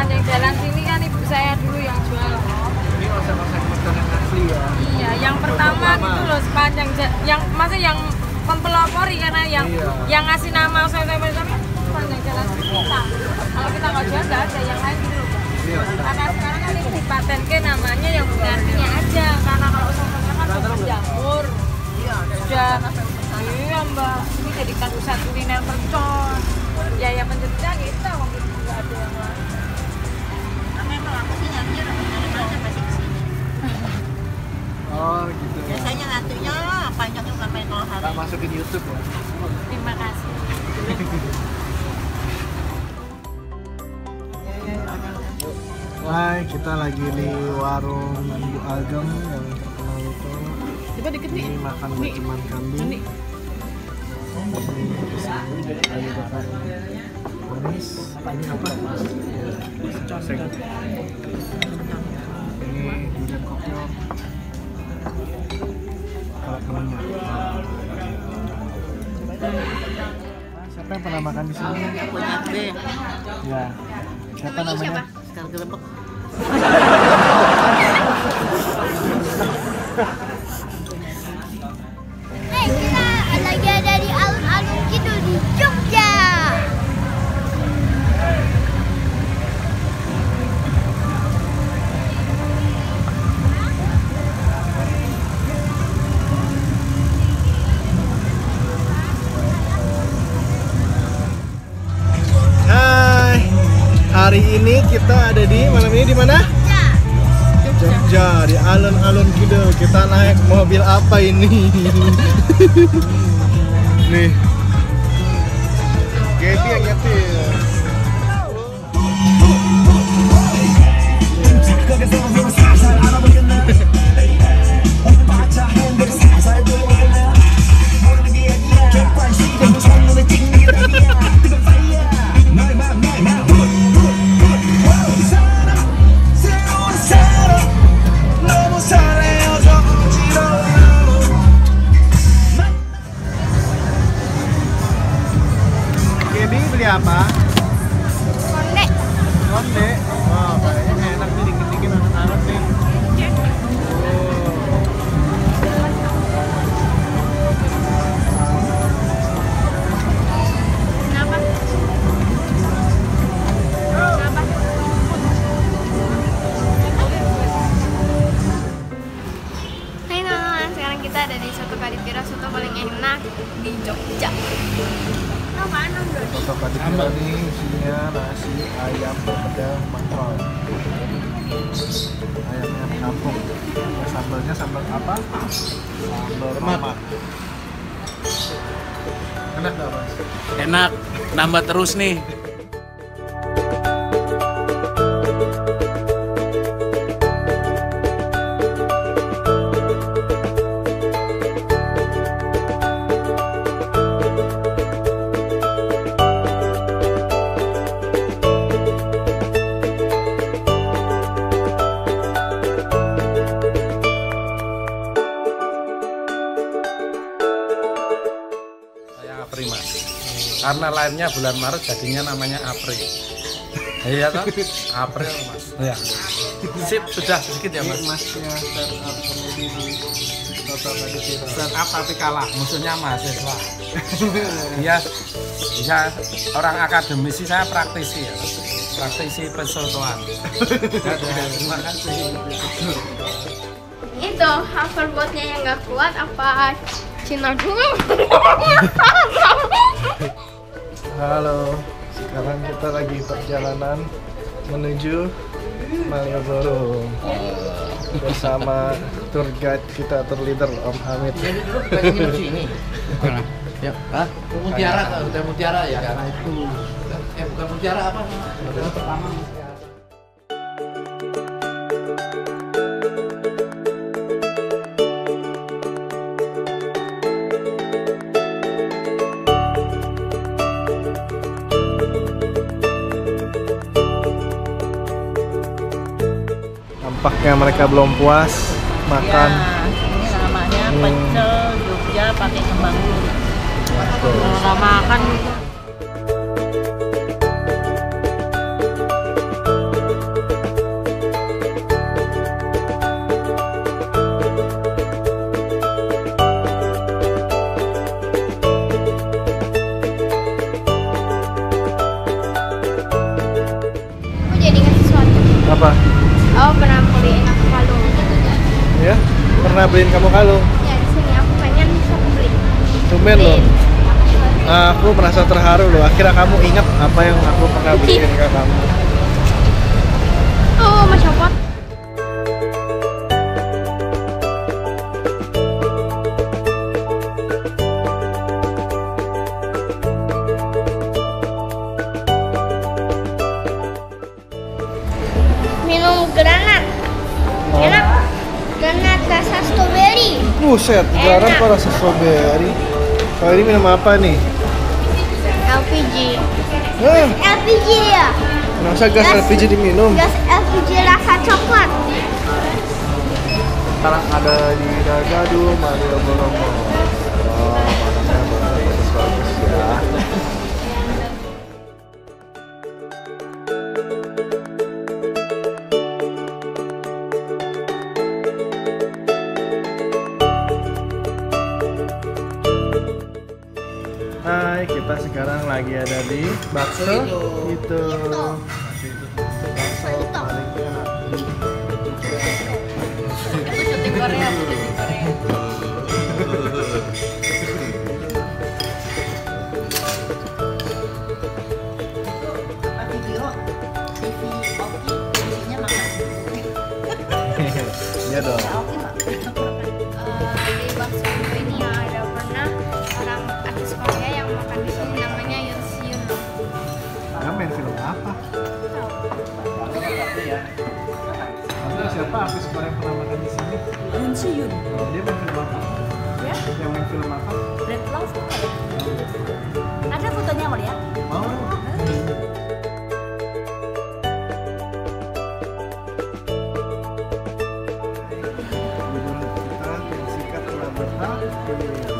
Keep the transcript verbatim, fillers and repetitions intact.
sepanjang jalan sini kan ibu saya dulu yang jual. Ini resep-resep makanan asli ya. Iya, yang pertama gitu loh sepanjang yang masa yang mempelopori karena yang iya. yang ngasih nama saya-saya sepanjang jalan kita. Kalau kita nggak jual nggak ada yang lain gitu loh. Iya. Karena sekarang kan ini dipatenkan namanya yang artinya aja. Karena kalau sotonya kan sudah jamur. Iya, sudah. Iya mbak, ini jadikan pusat kuliner mercon. Ya ya pencetusnya kita waktu itu nggak ada yang lain. Memang aku sih nyari mana masih kesini. Oh gitu. Biasanya nantinya panjangnya sampai kalau hari. Tak masukin YouTube ya. Terima kasih. Hai, kita lagi di warung Bu Ageng yang terkenal itu. Coba dikit nih. Ini makan baciman kambing. Ini kesini lagi makan manis. Ini apa? Coseng. Ini durian kopior. Kalau minyak. Siapa yang pernah makan di sini? Punya B. Ya. Siapa namanya? Sekar Gerebek. Hey, kita lagi ada di alun-alun kidul di Jogja. Hai. Hari ini kita ada di malam ini di mana? Jogja, di alun-alun kidul. Kita naik mobil apa ini? Nih, Gaby yang nyetir. Gaby beli apa? Konde. Konde. Wah, kayaknya enak nih dikit-dikit anak-anak nih. Kenapa? Kenapa? Hai teman-teman, sekarang kita ada di Soto Kadipiro, soto paling enak di Jogja. Nah, mana dong? Soto Kadipiro nih isinya nasi ayam pedang mantrol. Ayamnya kampung. Sambalnya sambal apa? Sambal tomat. Enak nggak mas? Enak, nambah terus nih. Apri mas, karena lahirnya bulan Maret jadinya namanya Apri. Iya toh, April mas. Ya. Sip, sudah sedikit ya mas. Masnya startup komedi di Soto Kadipiro. Startup tapi kalah, musuhnya mahasiswa. Iya, bisa orang akademisi, saya praktisi ya, praktisi persotoan. Terima kasih. Itu hoverboardnya yang nggak kuat apa Cina dulu? Halo, sekarang kita lagi perjalanan menuju Malioboro bersama tour guide kita, tour leader Om Hamid. Jadi dulu pengen di sini. Ya, ah, Mutiara, Hotel Mutiara ya. Karena itu, eh bukan Mutiara apa? Hotel pertama. Tampaknya mereka belum puas makan. Ya, ini namanya pecel Jogja pakai kembang gulung. Kalau nggak makan Apa? Oh, pernah beliin aku kalung. Ya? Pernah beliin kamu kalung? Ya, di sini aku pengen bisa beli. Tumben loh. Beliin. Aku merasa terharu loh. Akhirnya kamu ingat apa yang aku pernah beliin ke kamu. Oh, Mas Copot. Minum granat. Oh. Enak. Granat rasa strawberry. Buset, garam Enak. kok rasa strawberry. Kalau ini minum apa nih? L P G. Hah? L P G ya? Masa gas L P G diminum? Gas L P G rasa coklat. Sekarang ada di Dagadu, mari lomba-lomba. Oh, panasnya bagus-bagus ya. Hai, kita sekarang lagi ada di bakso itu. Bakso paling enak. Syuting Korea, syuting Korea. Video T V Oki isinya makan. Iya dong. Oki mak. Eh, di bakso ini ada pernah orang artis Korea yang makan di sini namanya Yoon Seon. Kamu main film apa? Kamu siapa artis Korea yang pernah makan di sini? Yoon Seon. Oh, dia main film apa? Ya, Yang main film apa? Red Love. Ada fotonya mau lihat? Oh. Judul kita yang singkat telah berakhir.